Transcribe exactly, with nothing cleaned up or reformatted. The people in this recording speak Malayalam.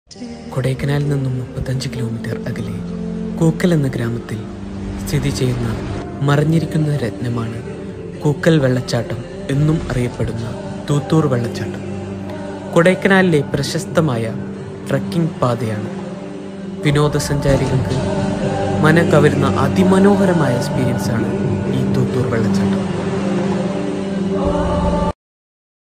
കൊടൈക്കനാലിൽ നിന്നും മുപ്പത്തഞ്ച് കിലോമീറ്റർ അകലെ കൂക്കൽ എന്ന ഗ്രാമത്തിൽ സ്ഥിതി ചെയ്യുന്ന മറഞ്ഞിരിക്കുന്ന രത്നമാണ് കൂക്കൽ വെള്ളച്ചാട്ടം എന്നും അറിയപ്പെടുന്ന തൂത്തൂർ വെള്ളച്ചാട്ടം. കൊടൈക്കനാലിലെ പ്രശസ്തമായ ട്രക്കിംഗ് പാതയാണ്. വിനോദസഞ്ചാരികൾക്ക് മനം കവരുന്ന അതിമനോഹരമായ എക്സ്പീരിയൻസാണ് ഈ തൂത്തൂർ വെള്ളച്ചാട്ടം.